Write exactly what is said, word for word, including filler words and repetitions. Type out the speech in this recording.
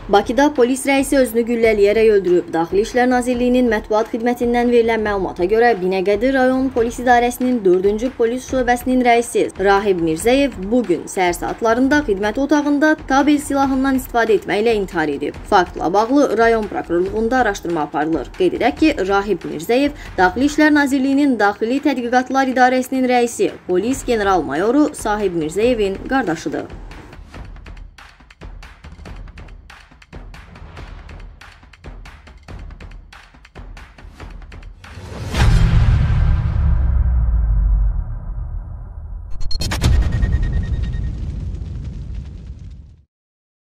Bakıda polis rəisi özünü güllələyərək öldürüb. Daxili İşlər Nazirliyinin mətbuat xidmətindən verilən məlumata görə Binəqədi rayon polis idarəsinin dördüncü polis şöbəsinin rəisi Rahib Mirzəyev bugün səhər saatlarında xidmət otağında tabel silahından istifadə etməklə intihar edib. Faktla bağlı rayon prokurorluğunda araşdırma aparılır. Qeyd edək ki, Rahib Mirzəyev Daxili İşlər Nazirliyinin Daxili Tədqiqatlar İdarəsinin rəisi, polis general-mayoru Sahib Mirzəyevin qardaşıdır.